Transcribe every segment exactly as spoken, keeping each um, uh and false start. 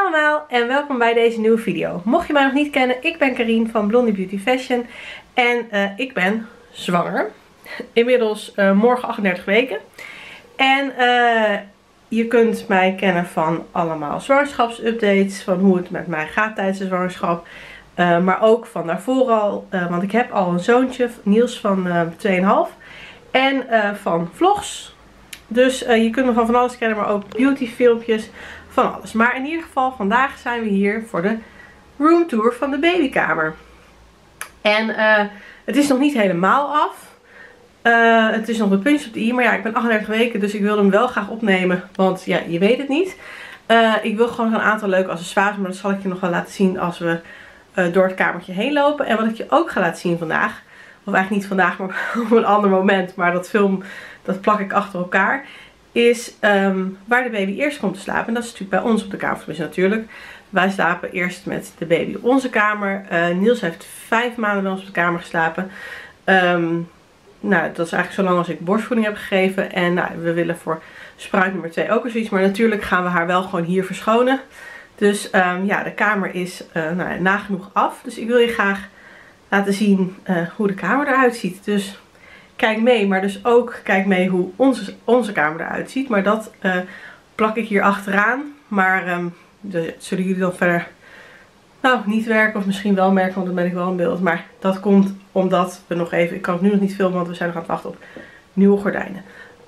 allemaal en welkom bij deze nieuwe video. Mocht je mij nog niet kennen, ik ben Karien van Blondie Beauty Fashion en uh, ik ben zwanger. Inmiddels uh, morgen achtendertig weken. En uh, je kunt mij kennen van allemaal zwangerschapsupdates, van hoe het met mij gaat tijdens de zwangerschap. Uh, maar ook van daarvoor al, uh, want ik heb al een zoontje, Niels van uh, twee komma vijf. En uh, van vlogs. Dus uh, je kunt me van van alles kennen, maar ook beauty filmpjes, van alles. Maar in ieder geval, vandaag zijn we hier voor de roomtour van de babykamer. En uh, het is nog niet helemaal af. Uh, het is nog de puntje op de i, maar ja, ik ben achtendertig weken, dus ik wilde hem wel graag opnemen, want ja, je weet het niet. Uh, ik wil gewoon een aantal leuke accessoires, maar dat zal ik je nog wel laten zien als we uh, door het kamertje heen lopen. En wat ik je ook ga laten zien vandaag, of eigenlijk niet vandaag, maar op een ander moment, maar dat film, dat plak ik achter elkaar, is um, waar de baby eerst komt te slapen. En dat is natuurlijk bij ons op de kamer, dus natuurlijk. Wij slapen eerst met de baby op onze kamer. Uh, Niels heeft vijf maanden bij ons op de kamer geslapen. Um, nou, dat is eigenlijk zo lang als ik borstvoeding heb gegeven. En nou, we willen voor spruit nummer twee ook weer zoiets. Maar natuurlijk gaan we haar wel gewoon hier verschonen. Dus um, ja, de kamer is uh, nou, nagenoeg af. Dus ik wil je graag laten zien uh, hoe de kamer eruit ziet. Dus kijk mee, maar dus ook kijk mee hoe onze, onze kamer eruit ziet. Maar dat uh, plak ik hier achteraan. Maar um, de, zullen jullie dan verder nou niet werken of misschien wel merken, want dan ben ik wel in beeld. Maar dat komt omdat we nog even, ik kan het nu nog niet filmen, want we zijn nog aan het wachten op nieuwe gordijnen.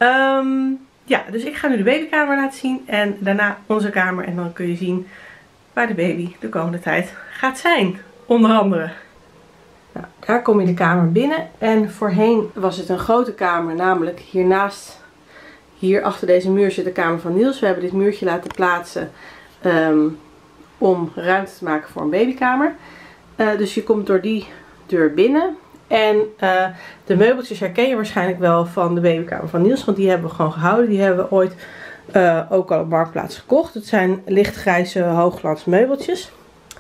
Um, ja, dus ik ga nu de babykamer laten zien en daarna onze kamer. En dan kun je zien waar de baby de komende tijd gaat zijn, onder andere. Nou, daar kom je de kamer binnen en voorheen was het een grote kamer, namelijk hiernaast, hier achter deze muur zit de kamer van Niels. We hebben dit muurtje laten plaatsen um, om ruimte te maken voor een babykamer. Uh, dus je komt door die deur binnen en uh, de meubeltjes herken je waarschijnlijk wel van de babykamer van Niels, want die hebben we gewoon gehouden. Die hebben we ooit uh, ook al op Marktplaats gekocht. Het zijn lichtgrijze hoogglans meubeltjes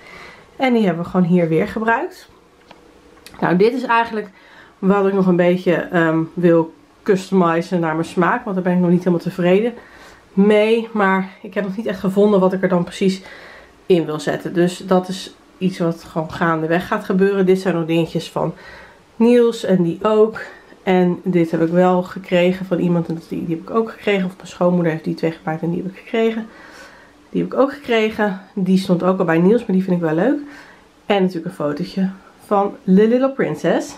en die hebben we gewoon hier weer gebruikt. Nou, dit is eigenlijk wat ik nog een beetje um, wil customizen naar mijn smaak. Want daar ben ik nog niet helemaal tevreden mee. Maar ik heb nog niet echt gevonden wat ik er dan precies in wil zetten. Dus dat is iets wat gewoon gaandeweg gaat gebeuren. Dit zijn nog dingetjes van Niels en die ook. En dit heb ik wel gekregen van iemand. En die, die heb ik ook gekregen. Of mijn schoonmoeder heeft die twee gemaakt en die heb ik gekregen. Die heb ik ook gekregen. Die stond ook al bij Niels, maar die vind ik wel leuk. En natuurlijk een fotootje van The Little Princess.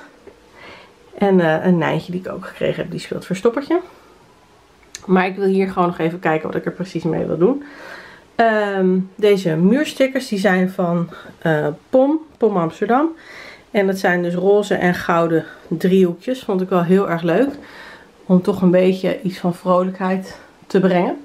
En uh, een Nijntje die ik ook gekregen heb. Die speelt verstoppertje. Maar ik wil hier gewoon nog even kijken wat ik er precies mee wil doen. Um, deze muurstickers die zijn van uh, Pom. Pom Amsterdam. En dat zijn dus roze en gouden driehoekjes. Vond ik wel heel erg leuk. Om toch een beetje iets van vrolijkheid te brengen.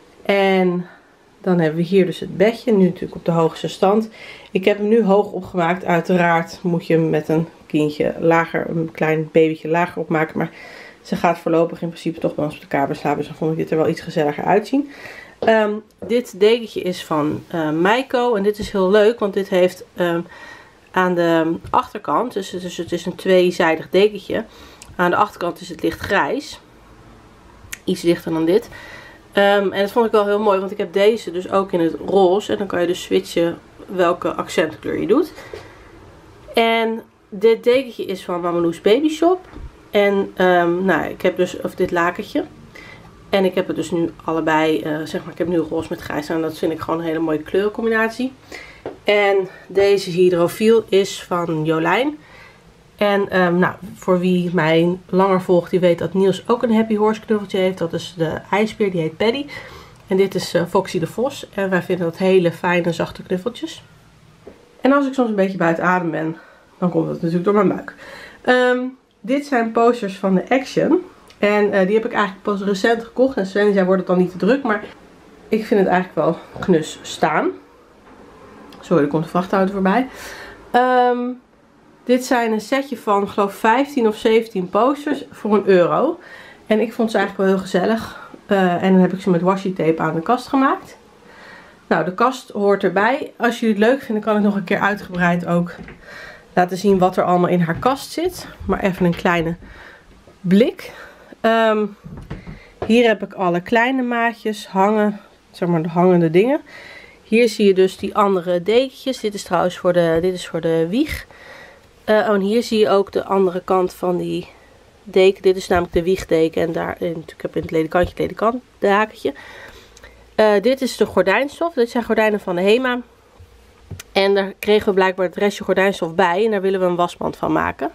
En dan hebben we hier dus het bedje. Nu natuurlijk op de hoogste stand. Ik heb hem nu hoog opgemaakt. Uiteraard moet je hem met een kindje lager, een klein babytje lager opmaken. Maar ze gaat voorlopig in principe toch bij ons op de kamer slapen. Dus dan vond ik dit er wel iets gezelliger uitzien. Um, dit dekentje is van uh, Meiko. En dit is heel leuk. Want dit heeft um, aan de achterkant. Dus, dus het is een tweezijdig dekentje. Aan de achterkant is het licht grijs. Iets lichter dan dit. Um, en dat vond ik wel heel mooi, want ik heb deze dus ook in het roze. En dan kan je dus switchen welke accentkleur je doet. En dit dekentje is van Mameloes Baby Shop. En um, nou, ik heb dus, of dit lakentje. En ik heb het dus nu allebei, uh, zeg maar, ik heb nu roze met grijs aan. En dat vind ik gewoon een hele mooie kleurcombinatie. En deze hydrofiel is van Jolijn. En um, nou, voor wie mij langer volgt, die weet dat Niels ook een Happy Horse knuffeltje heeft. Dat is de ijsbeer, die heet Paddy. En dit is uh, Foxy de Vos. En wij vinden dat hele fijne, zachte knuffeltjes. En als ik soms een beetje buiten adem ben, dan komt dat natuurlijk door mijn buik. Um, dit zijn posters van de Action. En uh, die heb ik eigenlijk pas recent gekocht. En Sven zei, wordt het dan niet te druk. Maar ik vind het eigenlijk wel knus staan. Sorry, er komt een vrachtauto voorbij. Um, Dit zijn een setje van, ik geloof, vijftien of zeventien posters voor een euro. En ik vond ze eigenlijk wel heel gezellig. Uh, en dan heb ik ze met washi tape aan de kast gemaakt. Nou, de kast hoort erbij. Als jullie het leuk vinden, kan ik nog een keer uitgebreid ook laten zien wat er allemaal in haar kast zit. Maar even een kleine blik. Um, hier heb ik alle kleine maatjes hangen, zeg maar de hangende dingen. Hier zie je dus die andere dekentjes. Dit is trouwens voor de, dit is voor de wieg. Uh, oh, en hier zie je ook de andere kant van die deken. Dit is namelijk de wiegdeken. En daar, en ik heb in het ledekantje het ledekant, de hakertje. Uh, dit is de gordijnstof. Dit zijn gordijnen van de HEMA. En daar kregen we blijkbaar het restje gordijnstof bij. En daar willen we een wasband van maken.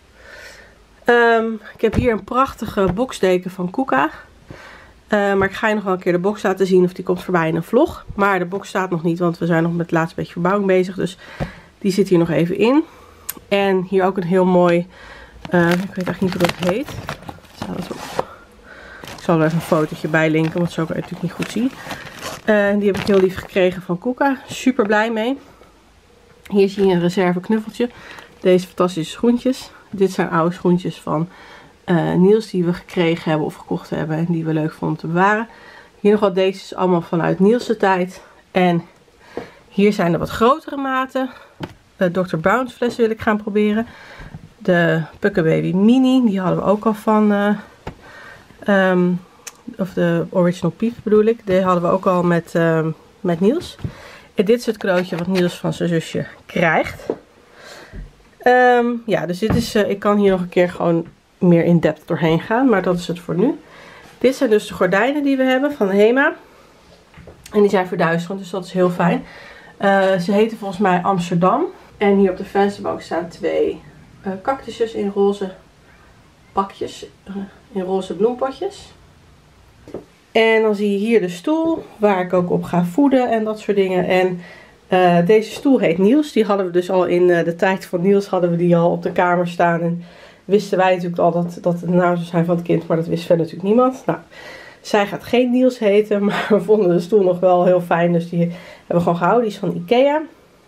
Um, ik heb hier een prachtige boksdeken van Kuka. Uh, maar ik ga je nog wel een keer de box laten zien of die komt voorbij in een vlog. Maar de box staat nog niet, want we zijn nog met het laatste beetje verbouwing bezig. Dus die zit hier nog even in. En hier ook een heel mooi, uh, ik weet eigenlijk niet hoe dat heet. Staat het op. Ik zal er even een fotootje bij linken, want zo kan je het natuurlijk niet goed zien. Uh, die heb ik heel lief gekregen van Kuka. Super blij mee. Hier zie je een reserve knuffeltje. Deze fantastische schoentjes. Dit zijn oude schoentjes van uh, Niels die we gekregen hebben of gekocht hebben en die we leuk vonden te bewaren. Hier nog wat, deze is allemaal vanuit Niels' tijd. En hier zijn de wat grotere maten. De dokter Brown's fles wil ik gaan proberen. De Pucker Baby Mini, die hadden we ook al van, uh, um, of de Original Piep bedoel ik. Die hadden we ook al met, uh, met Niels. En dit is het cadeautje wat Niels van zijn zusje krijgt. Um, ja, dus dit is, uh, ik kan hier nog een keer gewoon meer in depth doorheen gaan, maar dat is het voor nu. Dit zijn dus de gordijnen die we hebben van de HEMA. En die zijn verduisterend, dus dat is heel fijn. Uh, ze heten volgens mij Amsterdam. En hier op de vensterbank staan twee uh, cactussen in roze pakjes, uh, in roze bloempotjes. En dan zie je hier de stoel, waar ik ook op ga voeden en dat soort dingen. En uh, deze stoel heet Niels. Die hadden we dus al in uh, de tijd van Niels hadden we die al op de kamer staan. En wisten wij natuurlijk al dat, dat het de naam zou zijn van het kind, maar dat wist verder natuurlijk niemand. Nou, zij gaat geen Niels heten, maar we vonden de stoel nog wel heel fijn. Dus die hebben we gewoon gehouden. Die is van Ikea.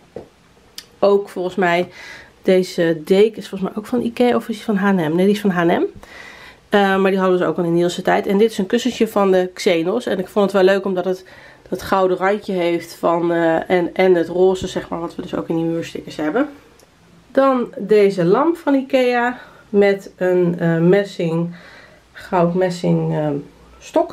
Ook volgens mij, deze deken is volgens mij ook van Ikea of is die van H en M? Nee, die is van H en M. Uh, maar die hadden we dus ook al in Niels' tijd. En dit is een kussentje van de Xenos. En ik vond het wel leuk omdat het dat gouden randje heeft van, uh, en, en het roze, zeg maar, wat we dus ook in die muurstickers hebben. Dan deze lamp van Ikea met een uh, messing, goud messing uh, stok.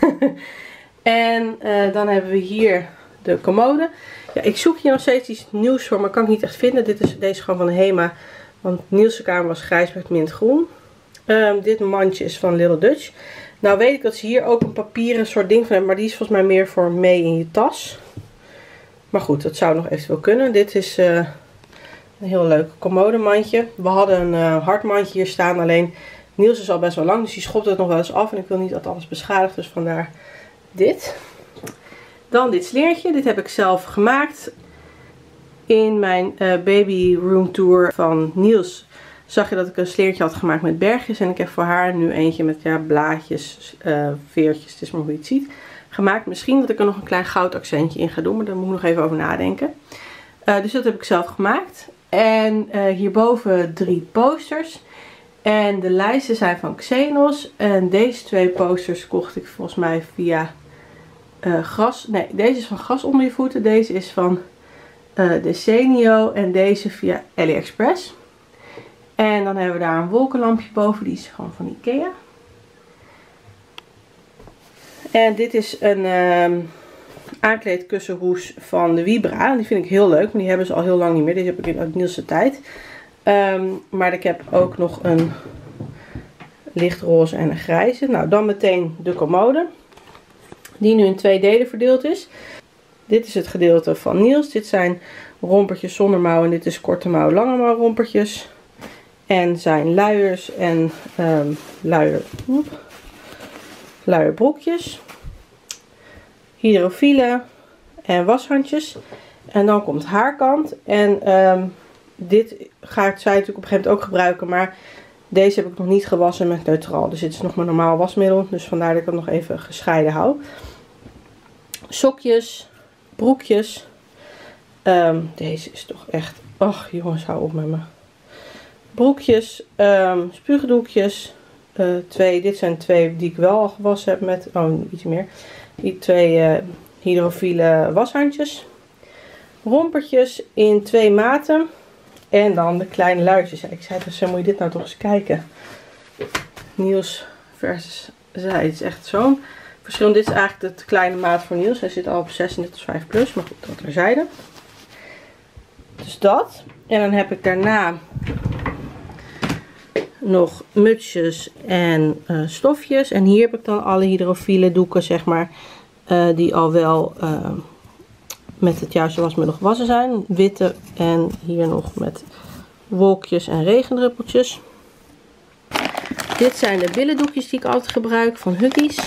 En uh, dan hebben we hier de commode. Ja, ik zoek hier nog steeds iets nieuws voor, maar kan ik niet echt vinden. Dit is deze gewoon van de HEMA, want Niels' kamer was grijs met mintgroen. Um, dit mandje is van Little Dutch. Nou weet ik dat ze hier ook een papieren soort ding van hebben, maar die is volgens mij meer voor mee in je tas. Maar goed, dat zou nog eventueel kunnen. Dit is uh, een heel leuk commodemandje. We hadden een uh, hardmandje hier staan, alleen Niels is al best wel lang, dus die schopt het nog wel eens af. En ik wil niet dat alles beschadigt, dus vandaar dit. Dan dit sleertje, dit heb ik zelf gemaakt. In mijn uh, baby room tour van Niels zag je dat ik een sleertje had gemaakt met bergjes. En ik heb voor haar nu eentje met ja, blaadjes, uh, veertjes, het is maar hoe je het ziet, gemaakt. Misschien dat ik er nog een klein goud accentje in ga doen, maar daar moet ik nog even over nadenken. Uh, dus dat heb ik zelf gemaakt. En uh, hierboven drie posters. En de lijsten zijn van Xenos. En deze twee posters kocht ik volgens mij via uh, gras. Nee, deze is van Gras onder je voeten. Deze is van uh, Decenio. En deze via AliExpress. En dan hebben we daar een wolkenlampje boven. Die is gewoon van Ikea. En dit is een uh, aankleedkussenhoes van de Vibra. Die vind ik heel leuk. Maar die hebben ze al heel lang niet meer. Deze heb ik in Niels' tijd. Um, maar ik heb ook nog een lichtroze en een grijze. Nou, dan meteen de commode. Die nu in twee delen verdeeld is. Dit is het gedeelte van Niels. Dit zijn rompertjes zonder mouw. En dit is korte mouw, lange mouw rompertjes. En zijn luiers en um, luier, luierbroekjes. Hydrofielen en washandjes. En dan komt haarkant. En um, dit ga ik zij natuurlijk op een gegeven moment ook gebruiken. Maar deze heb ik nog niet gewassen met neutraal. Dus dit is nog mijn normaal wasmiddel. Dus vandaar dat ik het nog even gescheiden hou. Sokjes. Broekjes. Um, deze is toch echt... Och jongens, hou op met me. Broekjes. Um, spuugdoekjes. Uh, twee. Dit zijn twee die ik wel al gewassen heb met... Oh, iets meer. Die twee uh, hydrofiele washandjes. Rompertjes in twee maten. En dan de kleine luidjes. Ik zei dus, moet je dit nou toch eens kijken. Niels versus zij. Het is echt zo'n Verschil, dit is eigenlijk de kleine maat voor Niels. Hij zit al op zesendertig tot vijf plus, maar goed, dat terzijde. Dus dat. En dan heb ik daarna nog mutsjes en uh, stofjes. En hier heb ik dan alle hydrofiele doeken, zeg maar, uh, die al wel uh, met het juiste wasmiddel gewassen zijn. Witte en hier nog met wolkjes en regendruppeltjes. Dit zijn de billendoekjes die ik altijd gebruik van Huggies.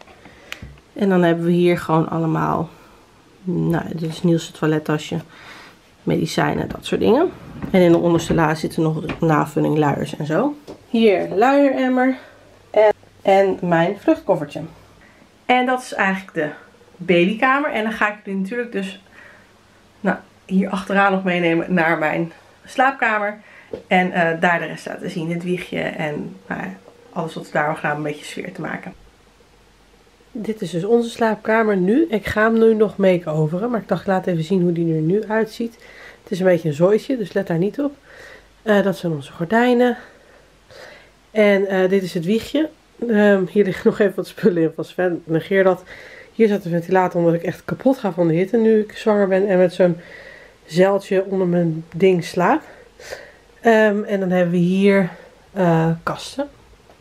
En dan hebben we hier gewoon allemaal, nou, dit is Niels' toilettasje, medicijnen, dat soort dingen. En in de onderste la zitten nog navulling, luiers en zo. Hier luieremmer en, en mijn vluchtkoffertje. En dat is eigenlijk de babykamer. En dan ga ik jullie natuurlijk dus nou, hier achteraan nog meenemen naar mijn slaapkamer. En uh, daar de rest laten zien. Het wiegje en nou, alles wat we daar gedaan om een beetje sfeer te maken. Dit is dus onze slaapkamer nu. Ik ga hem nu nog make-overen. Maar ik dacht, laat even zien hoe die er nu uitziet. Het is een beetje een zooitje, dus let daar niet op. Uh, dat zijn onze gordijnen. En uh, dit is het wiegje. Um, hier liggen nog even wat spullen in van Sven. Negeer dat. Hier staat de ventilator omdat ik echt kapot ga van de hitte nu ik zwanger ben. En met zo'n zeiltje onder mijn ding slaap. Um, en dan hebben we hier uh, kasten.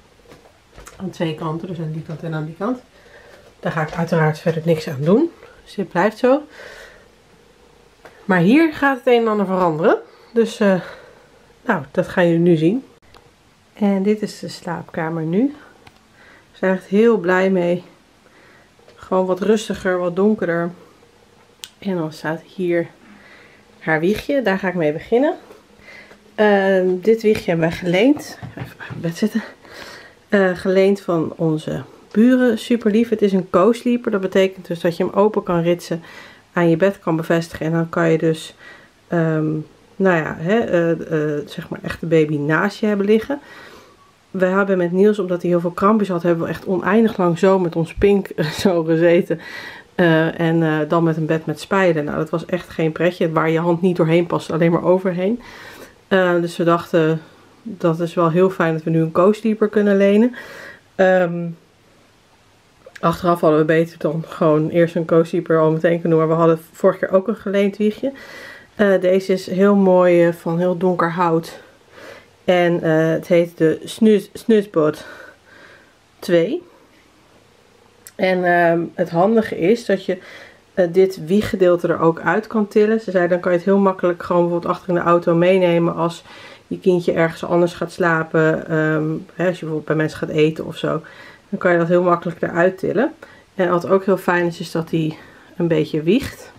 Aan twee kanten, dus aan die kant en aan die kant. Daar ga ik uiteraard verder niks aan doen. Dus dit blijft zo. Maar hier gaat het een en ander veranderen. Dus uh, nou, dat gaan jullie nu zien. En dit is de slaapkamer nu. We zijn echt heel blij mee. Gewoon wat rustiger, wat donkerder. En dan staat hier haar wiegje. Daar ga ik mee beginnen. Uh, dit wiegje hebben wij geleend. Even bij mijn bed zitten. Uh, geleend van onze buren. Super lief. Het is een co-sleeper. Dat betekent dus dat je hem open kan ritsen. Aan je bed kan bevestigen. En dan kan je dus, um, nou ja, hè, uh, uh, zeg maar echt de baby naast je hebben liggen. We hebben met Niels, omdat hij heel veel krampjes had, hebben we echt oneindig lang zo met ons pink zo gezeten. Uh, en uh, dan met een bed met spijlen. Nou, dat was echt geen pretje. Waar je hand niet doorheen past, alleen maar overheen. Uh, dus we dachten, dat is wel heel fijn dat we nu een co-sleeper kunnen lenen. Um, achteraf hadden we beter dan gewoon eerst een co-sleeper al meteen kunnen doen. Maar we hadden vorige keer ook een geleend wiegje. Uh, deze is heel mooi, uh, van heel donker hout. En uh, het heet de Snusbot twee. En uh, het handige is dat je uh, dit wieggedeelte er ook uit kan tillen. Ze zei, dan kan je het heel makkelijk gewoon bijvoorbeeld achter in de auto meenemen als je kindje ergens anders gaat slapen. Um, hè, als je bijvoorbeeld bij mensen gaat eten of zo. Dan kan je dat heel makkelijk eruit tillen. En wat ook heel fijn is, is dat hij een beetje wiegt.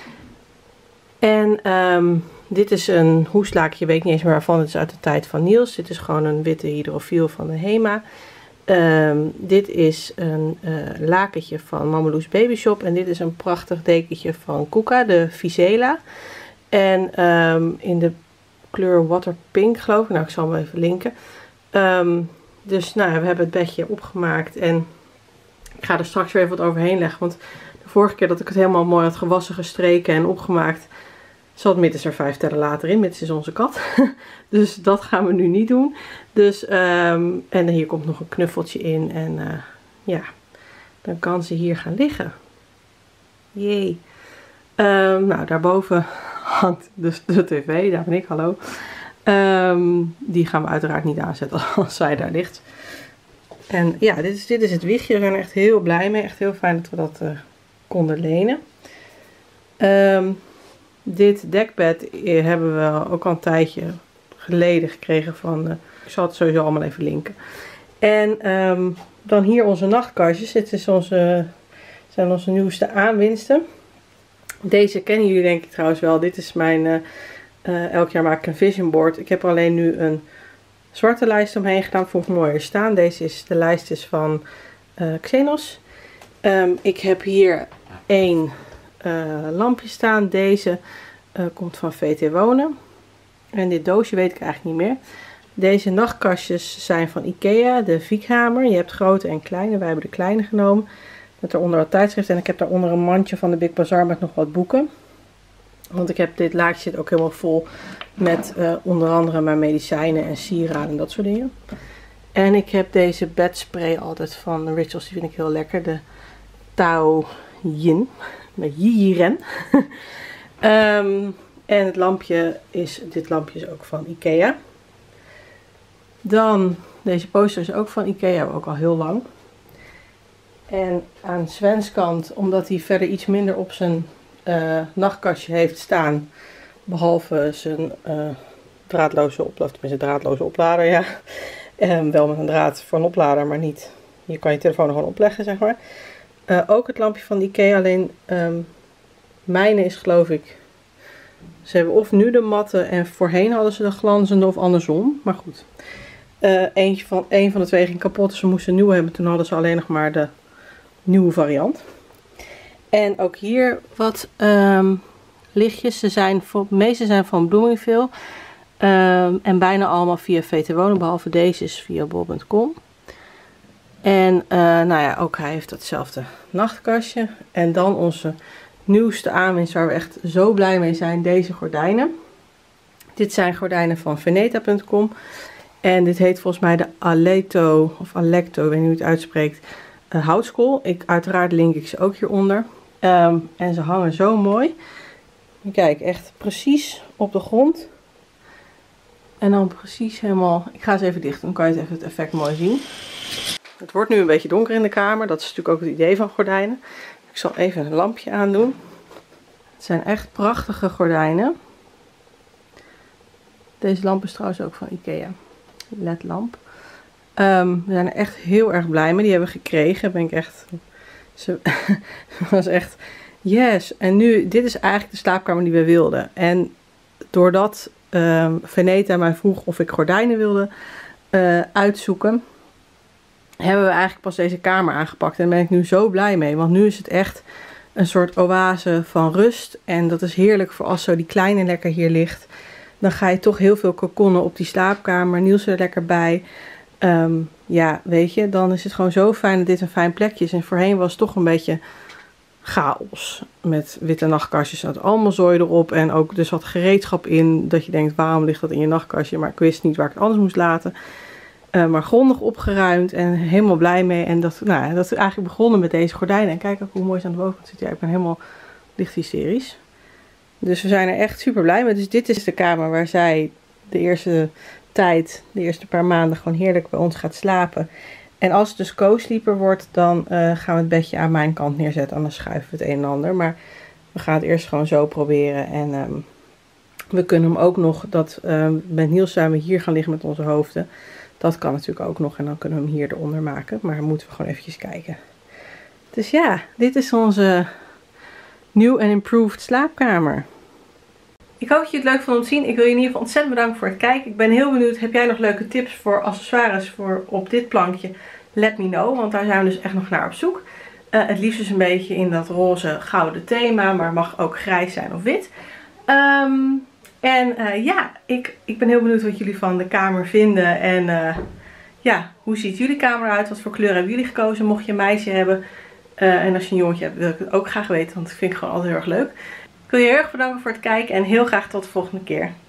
En um, dit is een hoeslaakje, weet ik niet eens meer waarvan. Het is uit de tijd van Niels. Dit is gewoon een witte hydrofiel van de Hema. Um, dit is een uh, lakentje van Mameloes Baby Shop. En dit is een prachtig dekentje van Kuka, de Vizela. En um, in de kleur Water Pink, geloof ik. Nou, ik zal hem even linken. Um, dus nou, we hebben het bedje opgemaakt. En ik ga er straks weer even wat overheen leggen. Want de vorige keer dat ik het helemaal mooi had gewassen, gestreken en opgemaakt, zat Mittis er vijf tellen later in. Mittis is onze kat. Dus dat gaan we nu niet doen. Dus, um, en hier komt nog een knuffeltje in. En uh, ja, dan kan ze hier gaan liggen. Jee. Um, nou, daarboven hangt dus de tv. Daar ben ik, hallo. Um, die gaan we uiteraard niet aanzetten als zij daar ligt. En ja, dit is, dit is het wiegje. We zijn er echt heel blij mee. Echt heel fijn dat we dat uh, konden lenen. Um, dit dekbed hebben we ook al een tijdje geleden gekregen van... Uh, ik zal het sowieso allemaal even linken. En um, dan hier onze nachtkastjes. Dit is onze, zijn onze nieuwste aanwinsten. Deze kennen jullie denk ik trouwens wel. Dit is mijn... Uh, uh, elk jaar maak ik een vision board. Ik heb er alleen nu een zwarte lijst omheen gedaan. Vond ik mooier staan. Deze is de lijst is van uh, Xenos. Um, ik heb hier één uh, lampje staan. Deze uh, komt van V T Wonen. En dit doosje weet ik eigenlijk niet meer. Deze nachtkastjes zijn van Ikea, de Viekhamer. Je hebt grote en kleine. Wij hebben de kleine genomen. Met daaronder wat tijdschrift. En ik heb daaronder een mandje van de Big Bazaar met nog wat boeken. Want ik heb dit laadje zit ook helemaal vol met uh, onder andere mijn medicijnen en sieraden en dat soort dingen. En ik heb deze bedspray altijd van Rituals. Die vind ik heel lekker. De Tao Yin. Met Yiren. um, en het lampje is, dit lampje is ook van Ikea. Dan, deze poster is ook van Ikea, hebben we ook al heel lang. En aan Svens kant, omdat hij verder iets minder op zijn uh, nachtkastje heeft staan. Behalve zijn uh, draadloze oplader, tenminste draadloze oplader, ja. Um, wel met een draad voor een oplader, maar niet. Je kan je telefoon er gewoon opleggen, zeg maar. Uh, ook het lampje van Ikea, alleen um, mijne is geloof ik. Ze hebben of nu de matte en voorheen hadden ze de glanzende of andersom. Maar goed. Uh, eentje van, een van de twee ging kapot, dus ze moesten een nieuwe hebben. Toen hadden ze alleen nog maar de nieuwe variant. En ook hier wat um, lichtjes. Ze zijn voor, de meeste zijn van Bloomingville. Um, en bijna allemaal via V T Wonen, behalve deze is via bol punt com. En uh, nou ja, ook hij heeft datzelfde nachtkastje. En dan onze nieuwste aanwinst waar we echt zo blij mee zijn, deze gordijnen. Dit zijn gordijnen van veneta punt com. En dit heet volgens mij de Aleto, of Alecto, ik weet niet hoe je het uitspreekt, uh, houtskool. Ik, uiteraard link ik ze ook hieronder. Um, en ze hangen zo mooi. Kijk, echt precies op de grond. En dan precies helemaal, ik ga ze even dicht, dan kan je het even het effect mooi zien. Het wordt nu een beetje donker in de kamer, dat is natuurlijk ook het idee van gordijnen. Ik zal even een lampje aandoen. Het zijn echt prachtige gordijnen. Deze lamp is trouwens ook van Ikea. L E D-lamp. Um, we zijn er echt heel erg blij mee. Die hebben we gekregen. Ben ik echt. Ze was echt. Yes. En nu, dit is eigenlijk de slaapkamer die we wilden. En doordat um, Veneta mij vroeg of ik gordijnen wilde uh, uitzoeken, hebben we eigenlijk pas deze kamer aangepakt. En daar ben ik nu zo blij mee. Want nu is het echt een soort oase van rust. En dat is heerlijk voor als zo die kleine lekker hier ligt. Dan ga je toch heel veel kokonnen op die slaapkamer. Niels er lekker bij. Um, ja, weet je, dan is het gewoon zo fijn dat dit een fijn plekje is. En voorheen was het toch een beetje chaos. Met witte nachtkastjes. Er zat allemaal zooi erop. En ook er zat gereedschap in. Dat je denkt, waarom ligt dat in je nachtkastje? Maar ik wist niet waar ik het anders moest laten. Uh, maar grondig opgeruimd. En helemaal blij mee. En dat, nou, dat is eigenlijk begonnen met deze gordijnen. En kijk ook hoe mooi ze aan de bovenkant zitten. Ja, ik ben helemaal licht hysterisch. Dus we zijn er echt super blij mee. Dus dit is de kamer waar zij de eerste tijd, de eerste paar maanden gewoon heerlijk bij ons gaat slapen. En als het dus co-sleeper wordt, dan uh, gaan we het bedje aan mijn kant neerzetten. Anders schuiven we het een en ander. Maar we gaan het eerst gewoon zo proberen. En um, we kunnen hem ook nog, dat uh, met Niels samen hier gaan liggen met onze hoofden. Dat kan natuurlijk ook nog. En dan kunnen we hem hier eronder maken. Maar dan moeten we gewoon eventjes kijken. Dus ja, dit is onze nieuw en improved slaapkamer. Ik hoop dat je het leuk vond om te zien. Ik wil je in ieder geval ontzettend bedanken voor het kijken. Ik ben heel benieuwd, heb jij nog leuke tips voor accessoires voor op dit plankje? Let me know, want daar zijn we dus echt nog naar op zoek. Uh, het liefst dus een beetje in dat roze gouden thema, maar mag ook grijs zijn of wit. Um, en uh, ja, ik, ik ben heel benieuwd wat jullie van de kamer vinden. En uh, ja, hoe ziet jullie kamer uit? Wat voor kleur hebben jullie gekozen? Mocht je een meisje hebben uh, en als je een jongetje hebt, wil ik het ook graag weten, want dat vind ik gewoon altijd heel erg leuk. Ik wil je heel erg bedanken voor het kijken en heel graag tot de volgende keer.